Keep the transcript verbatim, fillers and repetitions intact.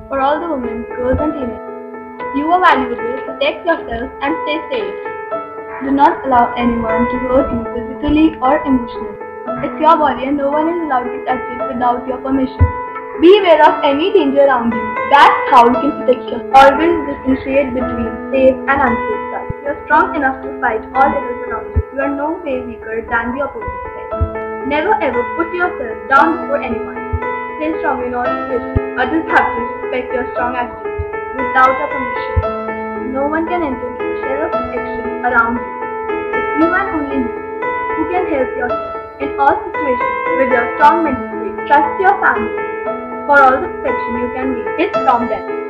For all the women, girls and teenagers, you are valuable, protect yourself and stay safe. Do not allow anyone to hurt you physically or emotionally. It's your body and no one is allowed to touch it without your permission. Be aware of any danger around you. That's how you can protect yourself. Always differentiate between safe and unsafe touch. You are strong enough to fight all devils around you. You are no way weaker than the opposite sex. Never ever put yourself down before anyone. Stay strong in all situations. Others have to respect your strong attitude. Without your permission, no one can enter into the shell of protection around you. It's you and only you who can help yourself in all situations with your strong mental state. Trust your family, for all the protection you can get is from them.